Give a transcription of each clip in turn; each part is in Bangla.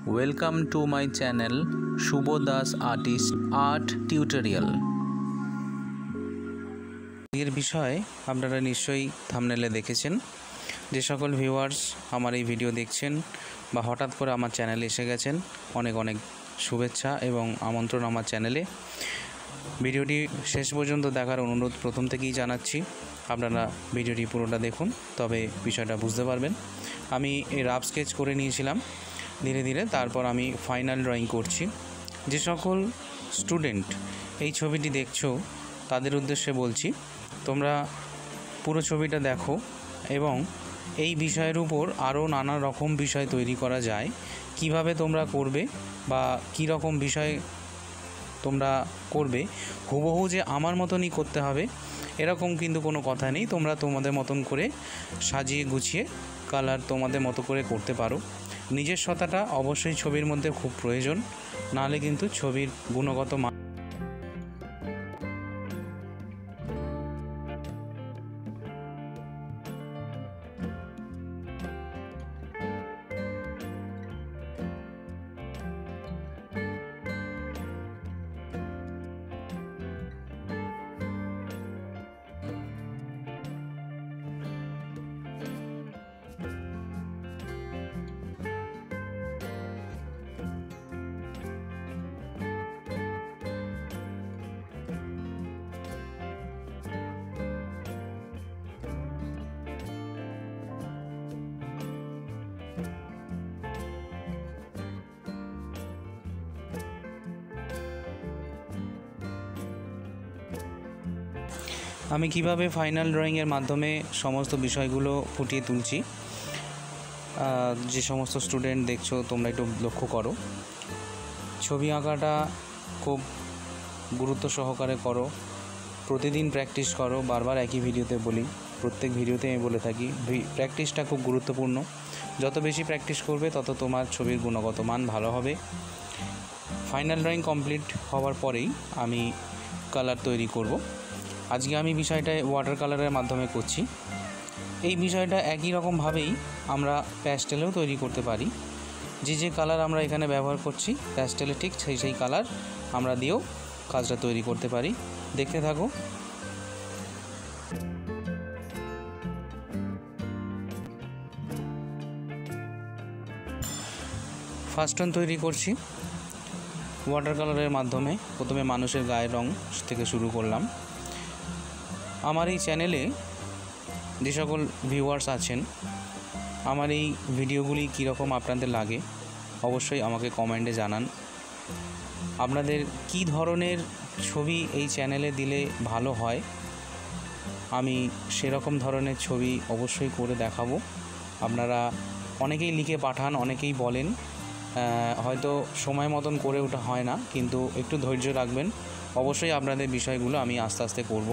Welcome to my channel Shubho Das artist art tutorial. এর বিষয়ে আপনারা নিশ্চয়ই থাম্বনেলে দেখেছেন। যে সকল ভিউয়ার্স আমার এই ভিডিও দেখছেন বা হঠাৎ করে আমার চ্যানেলে এসে গেছেন, অনেক অনেক শুভেচ্ছা এবং আমন্ত্রণ আমার চ্যানেলে। ভিডিওটি শেষ পর্যন্ত দেখার অনুরোধ প্রথম থেকেই জানাচ্ছি। আপনারা ভিডিওটি পুরোটা দেখুন, তবে বিষয়টা বুঝতে পারবেন। আমি এই রাফ স্কেচ করে নিয়েছিলাম, ধীরে ধীরে তারপর আমি ফাইনাল ড্রয়িং করছি। যে সকল স্টুডেন্ট এই ছবিটি দেখছো তাদের উদ্দেশ্যে বলছি, তোমরা পুরো ছবিটা দেখো এবং এই বিষয়ের উপর আরও নানা রকম বিষয় তৈরি করা যায়। কিভাবে তোমরা করবে বা কী রকম বিষয় তোমরা করবে, হুবহু যে আমার মতনই করতে হবে এরকম কিন্তু কোনো কথা নেই। তোমরা তোমাদের মতন করে সাজিয়ে গুছিয়ে কালার তোমাদের মতো করে করতে পারো। নিজস্বতাটা অবশ্যই ছবির মধ্যে খুব প্রয়োজন, নাহলে কিন্তু ছবির গুণগত মান আমি কিভাবে ফাইনাল ড্রয়িংয়ের মাধ্যমে সমস্ত বিষয়গুলো ফুটিয়ে তুলছি। যে সমস্ত স্টুডেন্ট দেখছো তোমরা একটু লক্ষ্য করো, ছবি আঁকাটা খুব গুরুত্ব সহকারে করো, প্রতিদিন প্র্যাকটিস করো। বারবার একই ভিডিওতে বলি, প্রত্যেক ভিডিওতে আমি বলে থাকি, প্র্যাকটিসটা খুব গুরুত্বপূর্ণ। যত বেশি প্র্যাকটিস করবে তত তোমার ছবির গুণগত মান ভালো হবে। ফাইনাল ড্রয়িং কমপ্লিট হওয়ার পরেই আমি কালার তৈরি করব। আজকে আমি বিষয়টা ওয়াটার কালারের মাধ্যমে করছি। এই বিষয়টা একই রকমভাবেই আমরা প্যাস্টেলেও তৈরি করতে পারি। যে কালার আমরা এখানে ব্যবহার করছি প্যাস্টেলে, ঠিক সেই কালার আমরা দিয়েও কাজটা তৈরি করতে পারি। দেখতে থাকো। ফার্স্ট ওয়ান তৈরি করছি ওয়াটার কালারের মাধ্যমে। প্রথমে মানুষের গায়ের রং থেকে শুরু করলাম। আমার এই চ্যানেলে যে সকল ভিউয়ার্স আছেন, আমার এই ভিডিওগুলি কীরকম আপনাদের লাগে অবশ্যই আমাকে কমেন্টে জানান। আপনাদের কী ধরনের ছবি এই চ্যানেলে দিলে ভালো হয়, আমি সেরকম ধরনের ছবি অবশ্যই করে দেখাবো। আপনারা অনেকেই লিখে পাঠান, অনেকেই বলেন হয়তো সময় মতন করে ওঠা হয় না, কিন্তু একটু ধৈর্য রাখবেন। অবশ্যই আপনাদের বিষয়গুলো আমি আস্তে আস্তে করব।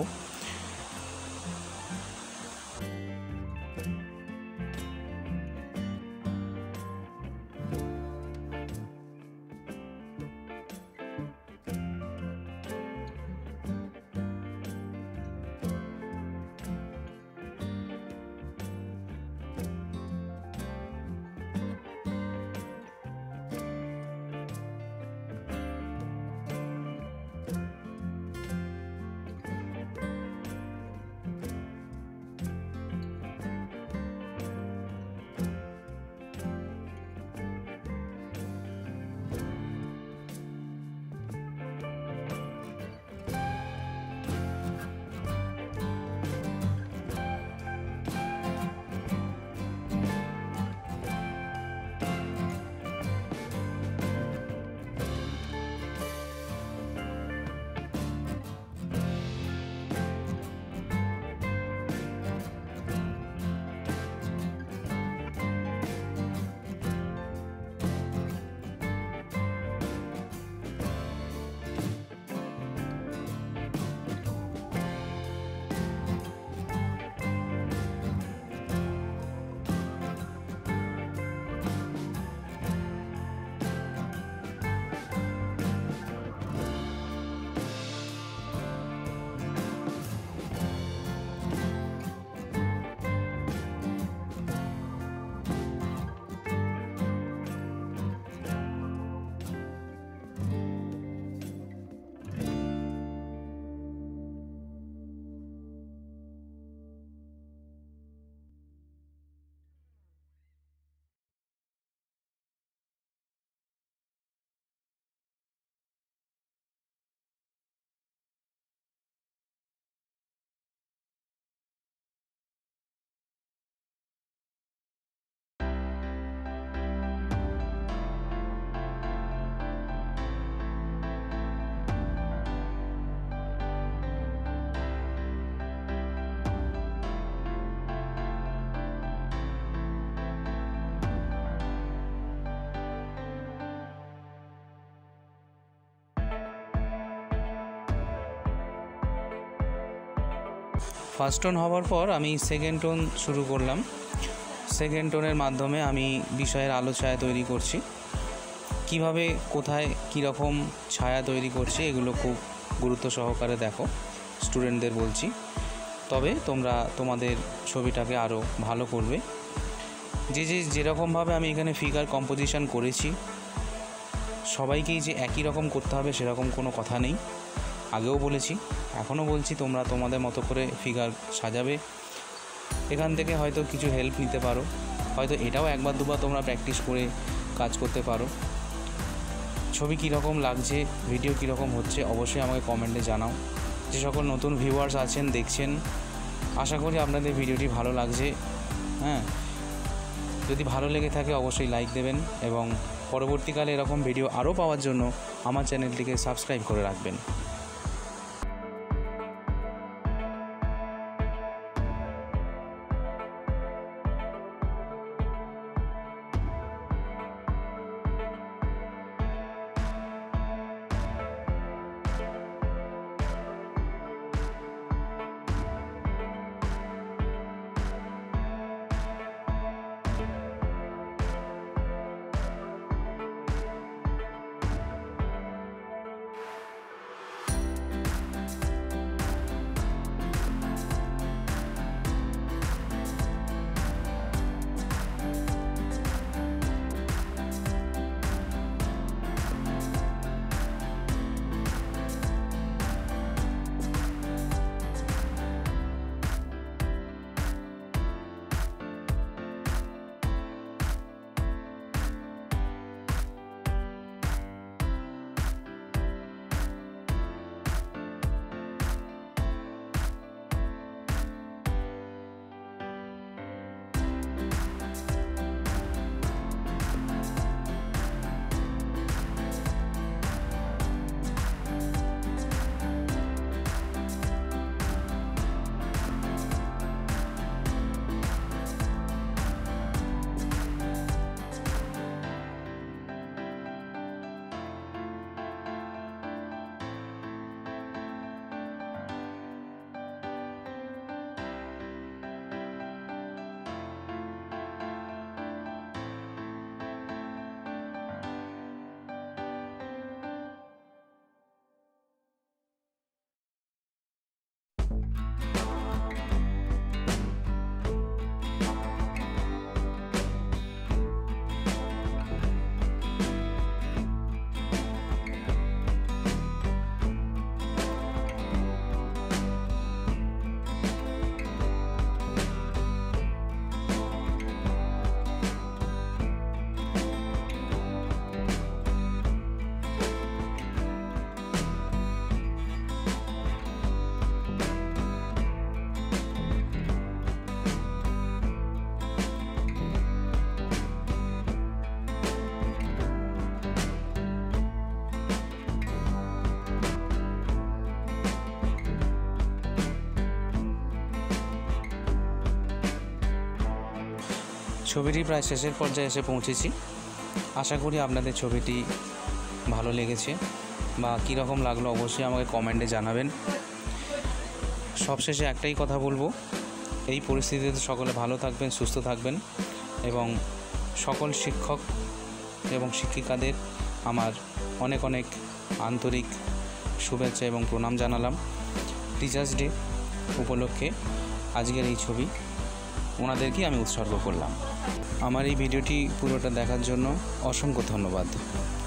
ফার্স্ট টোন হওয়ার পর আমি সেকেন্ড টোন শুরু করলাম। সেকেন্ড টোনের মাধ্যমে আমি বিষয়ের আলো ছায়া তৈরি করছি। কিভাবে, কোথায়, কীরকম ছায়া তৈরি করছি এগুলো খুব গুরুত্ব সহকারে দেখো, স্টুডেন্টদের বলছি। তবে তোমরা তোমাদের ছবিটাকে আরও ভালো করবে। যেরকমভাবে আমি এখানে ফিগার কম্পোজিশন করেছি, সবাইকেই যে একই রকম করতে হবে সেরকম কোনো কথা নেই। আগেও বলেছি, এখনও বলছি, তোমরা তোমাদের মতো করে ফিগার সাজাবে। এখান থেকে হয়তো কিছু হেল্প নিতে পারো, হয়তো এটাও একবার দুবার তোমরা প্র্যাকটিস করে কাজ করতে পারো। ছবি কীরকম লাগছে, ভিডিও কীরকম হচ্ছে অবশ্যই আমাকে কমেন্টে জানাও। যে সকল নতুন ভিউয়ার্স আছেন, দেখছেন, আশা করি আপনাদের ভিডিওটি ভালো লাগছে। যদি ভালো লেগে থাকে অবশ্যই লাইক দেবেন এবং পরবর্তীকালে এরকম ভিডিও আরও পাওয়ার জন্য আমার চ্যানেলটিকে সাবস্ক্রাইব করে রাখবেন। ছবিটি প্রায় শেষের পর্যায়ে এসে পৌঁছেছি। আশা করি আপনাদের ছবিটি ভালো লেগেছে বা কীরকম লাগলো অবশ্যই আমাকে কমেন্টে জানাবেন। সবশেষে একটাই কথা বলবো, এই পরিস্থিতিতে সকলে ভালো থাকবেন, সুস্থ থাকবেন এবং সকল শিক্ষক এবং শিক্ষিকাদের আমার অনেক অনেক আন্তরিক শুভেচ্ছা এবং প্রণাম জানালাম। টিচার্স ডে উপলক্ষে আজকের এই ছবি ওনাদেরকেই আমি উৎসর্গ করলাম। আমার এই ভিডিওটি পুরোটা দেখার জন্য অসংখ্য ধন্যবাদ।